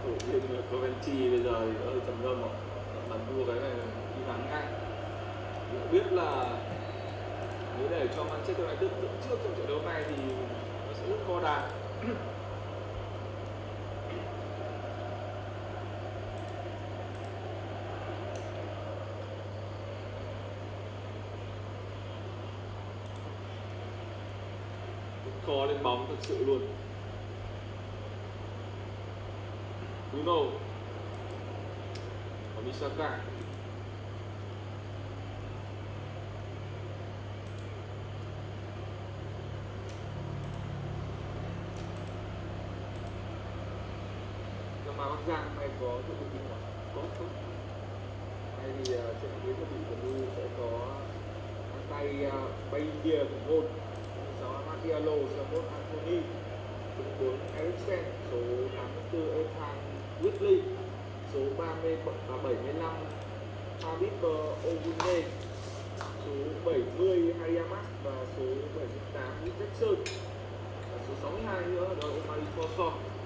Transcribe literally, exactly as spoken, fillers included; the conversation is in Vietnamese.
thủ viên Coventry bây giờ thì hơi trầm ngâm rồi, lần thua cái này đi thắng ngay. Mình biết là nếu để cho Manchester United dẫn trước trong trận đấu này thì nó sẽ rất khó đạt. Khó lên bóng thật sự luôn. Bruno và Misaka. Mà Bắc Giang hôm nay có sự tự tin không? Có không? Hay thì uh, trận đấu của bị Blue sẽ có tay uh, bay India của ngôn, số Amad Diallo, số một Anthony, số bốn Eriksen, số tám mươi tư Ethan Whitley, số ba mươi bảy mươi lăm Habib Ogunye, số bảy mươi Hariamas và số bảy mươi tám Jackson, và số sáu mươi hai nữa đó là Omari Forshaw.